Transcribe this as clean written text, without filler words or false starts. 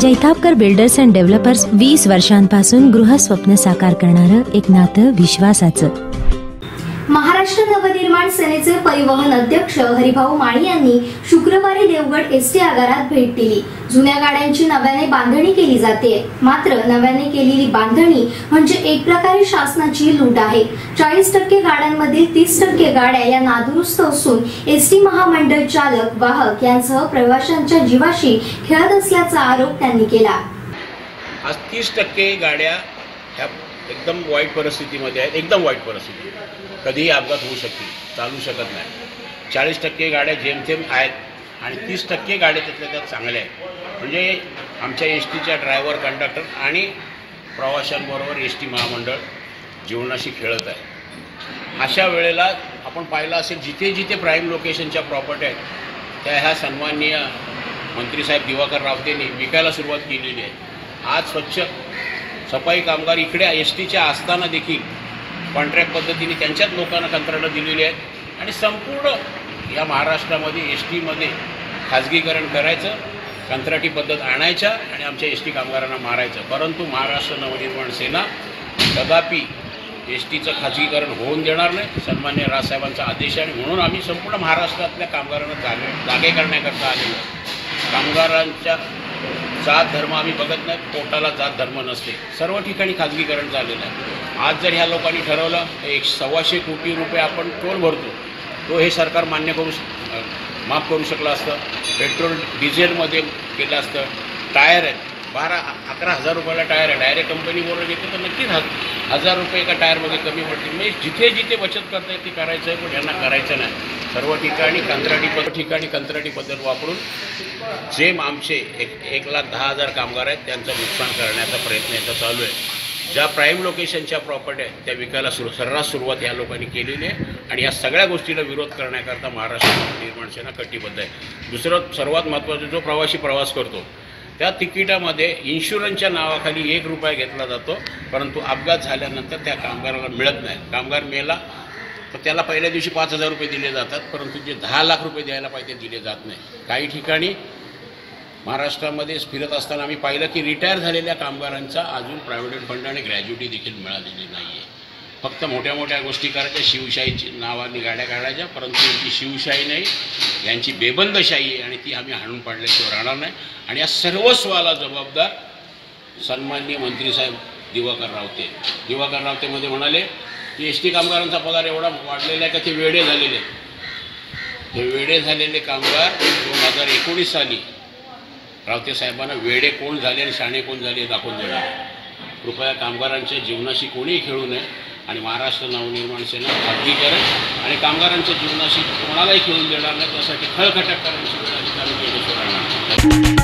Jaitapkar builders and developers 20 वर्षांपासून गृहस्वप्न साकार करणारं एक नातं विश्वासाचं। महाराष्ट्र नवनिर्माण सेनेचे परिवहन अध्यक्ष हरिभाऊ माळी यांनी शुक्रवारी देवगड एसटी आगारात भेट दिली। जुन्या गाड्यांची नव्याने बांधणी केली जाते, मात्र नव्याने केलेली बांधणी म्हणजे एक प्रकारे शासनाची लूट आहे। 40% गाड्यांमधील 30% गाड्या या नादुरुस्त असून एसटी महामंडळ चालक, वाहक यांसह प्रवाशांच्या जीवाशी खेळत असल्याचा आरोप त्यांनी केला। आज 30% गाड्या ह्या एकदम वाईट परिस्थितीमध्ये आहेत, एकदम वाईट परिस्थिती, कधीही अपघात होऊ शकते, चालू शकत नाही। 40% गाड्या जेमतेम आहेत आणि 30% गाड्या त्यातल्या त्यात चांगल्या आहेत। म्हणजे आमच्या एस टीच्या ड्रायव्हर, कंडक्टर आणि प्रवाशांबरोबर एस टी महामंडळ जीवनाशी खेळत आहे। अशा वेळेला आपण पाहिलं असेल, जिथे जिथे प्राईम लोकेशनच्या प्रॉपर्टी आहेत त्या ह्या सन्माननीय मंत्रीसाहेब दिवाकर रावतेंनी विकायला सुरुवात केलेली आहे। आज स्वच्छ सफाई कामगार इकडे एस टीच्या असताना देखील कॉन्ट्रॅक्ट पद्धतीने त्यांच्याच लोकांना कंत्राटं दिलेली आहेत आणि संपूर्ण या महाराष्ट्रामध्ये एस टीमध्ये खाजगीकरण करायचं, कंत्राटी पद्धत आणायच्या आणि आमच्या एस टी कामगारांना मारायचं। परंतु महाराष्ट्र नवनिर्माण सेना कदापि एस टीचं खाजगीकरण होऊन देणार नाही। सन्मान्य राजसाहेबांचा आदेश आहे, म्हणून आम्ही संपूर्ण महाराष्ट्रातल्या कामगारांना जागे करण्याकरता आलेलो आहे। कामगारांच्या जात धर्म आम्ही बघत नाही, पोटाला जात धर्म नसते। सर्व ठिकाणी खाजगीकरण झालेलं आहे। आज जर ह्या लोकांनी ठरवलं 125 कोटी रुपये आपण टोल भरतो, तो हे सरकार मान्य माफ करू शकलं असतं। पेट्रोल डिझेलमध्ये केलं असतं। टायर आहेत, 12-11 हजार रुपयाला टायर आहे, डायरेक्ट कंपनीबरोबर घेतो तर नक्कीच 1000 रुपये एका टायरमध्ये कमी पडतील। म्हणजे जिथे जिथे बचत करता येते ती करायचं आहे, पण यांना करायचं नाही। सर्व ठिकाणी कंत्राटी पद्धत वापरून जेम आमचे 1,10,000 कामगार आहेत त्यांचं नुकसान करण्याचा प्रयत्न याचा चालू आहे। ज्या प्राईम लोकेशनच्या प्रॉपर्टी आहेत त्या विकायला सर्रास सुरुवात या लोकांनी केलेली आहे आणि या सगळ्या गोष्टीला विरोध करण्याकरता महाराष्ट्र नवनिर्माण सेना कटिबद्ध आहे। दुसरं सर्वात महत्त्वाचं, जो प्रवासी प्रवास करतो त्या तिकिटामध्ये इन्शुरन्सच्या नावाखाली 1 रुपया घेतला जातो, परंतु अपघात झाल्यानंतर त्या कामगाराला मिळत नाही। कामगार मेला तर त्याला पहिल्या दिवशी 5,000 रुपये दिले जातात, परंतु जे 10 लाख रुपये द्यायला पाहिजे दिले जात नाही। काही ठिकाणी महाराष्ट्रामध्ये फिरत असताना आम्ही पाहिलं की रिटायर झालेल्या कामगारांचा अजून प्रायव्हेट फंड आणि ग्रॅज्युटी देखील मिळालेली नाही आहे। फक्त मोठ्या मोठ्या गोष्टी करायच्या, शिवशाहीची नावाने गाड्या काढायच्या, परंतु यांची शिवशाही नाही, यांची बेबंदशाही आहे आणि ती आम्ही हाणून पाडल्याशिवाय राहणार नाही। आणि या सर्वस्वाला जबाबदार सन्माननीय मंत्रीसाहेब दिवाकर रावतेमध्ये म्हणाले की एस टी कामगारांचा पगार एवढा वाढलेला आहे का ते वेडे झालेले आहेत। हे वेडे झालेले कामगार 2019 साली रावते साहेबांना वेडे कोण झाले आणि शाणे कोण झाले दाखवून देणार। कृपया कामगारांच्या जीवनाशी कोणीही खेळू नये आणि महाराष्ट्र नवनिर्माण सेना खाजगीकरण आणि कामगारांच्या जीवनाशी कोणालाही खेळून देणार नाही, त्यासाठी खळखटक करण्याची अधिकारी केल्याशिवाय राहणार।